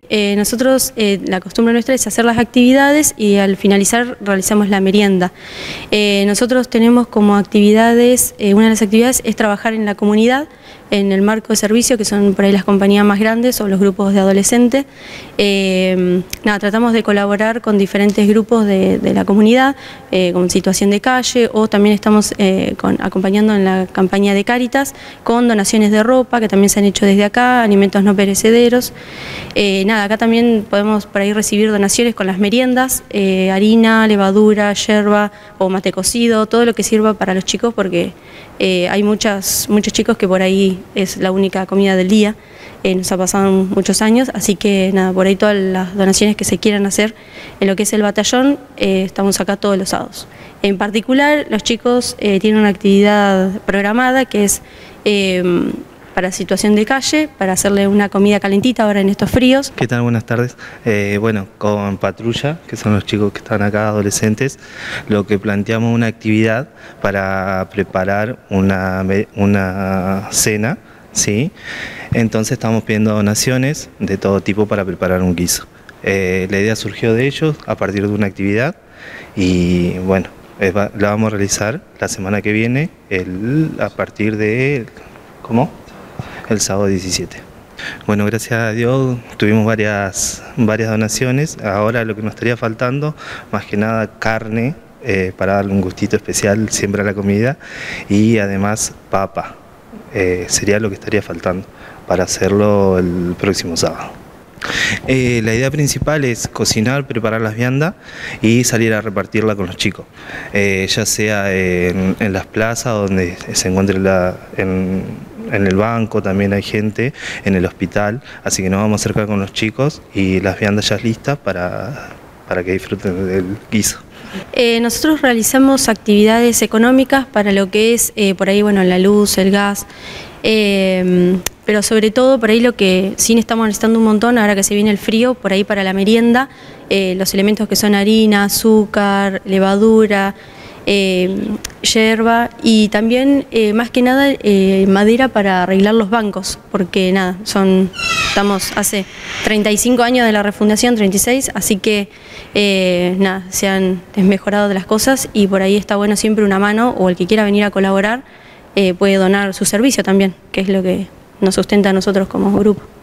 Nosotros, la costumbre nuestra es hacer las actividades y al finalizar realizamos la merienda. Nosotros tenemos como actividades, una de las actividades es trabajar en la comunidad, en el marco de servicio, que son por ahí las compañías más grandes o los grupos de adolescentes. Tratamos de colaborar con diferentes grupos de la comunidad, con situación de calle, o también estamos acompañando en la campaña de Cáritas con donaciones de ropa, que también se han hecho desde acá, alimentos no perecederos. Acá también podemos por ahí recibir donaciones con las meriendas, harina, levadura, yerba o mate cocido, todo lo que sirva para los chicos, porque hay muchos chicos que por ahí es la única comida del día, nos ha pasado muchos años, así que por ahí todas las donaciones que se quieran hacer en lo que es el batallón, estamos acá todos los sábados. En particular, los chicos tienen una actividad programada que es para situación de calle, para hacerle una comida calentita ahora en estos fríos. ¿Qué tal? Buenas tardes. Bueno, con Patrulla, que son los chicos que están acá, adolescentes, lo que planteamos una actividad para preparar una cena, ¿sí? Entonces estamos pidiendo donaciones de todo tipo para preparar un guiso. La idea surgió de ellos a partir de una actividad y bueno, la vamos a realizar la semana que viene, a partir de... ¿Cómo? El sábado 17. Bueno, gracias a Dios tuvimos varias donaciones. Ahora lo que nos estaría faltando, más que nada carne, para darle un gustito especial siempre a la comida, y además papa, sería lo que estaría faltando para hacerlo el próximo sábado. La idea principal es cocinar, preparar las viandas y salir a repartirla con los chicos, ya sea en las plazas donde se encuentre en el banco, también hay gente, en el hospital, así que nos vamos a acercar con los chicos y las viandas ya listas para que disfruten del guiso. Nosotros realizamos actividades económicas para lo que es por ahí, bueno, la luz, el gas, pero sobre todo por ahí lo que sí estamos necesitando un montón ahora que se viene el frío, por ahí para la merienda, los elementos que son harina, azúcar, levadura, yerba y también más que nada madera para arreglar los bancos, porque estamos hace 35 años de la refundación, 36, así que se han desmejorado de las cosas y por ahí está bueno siempre una mano, o el que quiera venir a colaborar puede donar su servicio también, que es lo que nos sustenta a nosotros como grupo.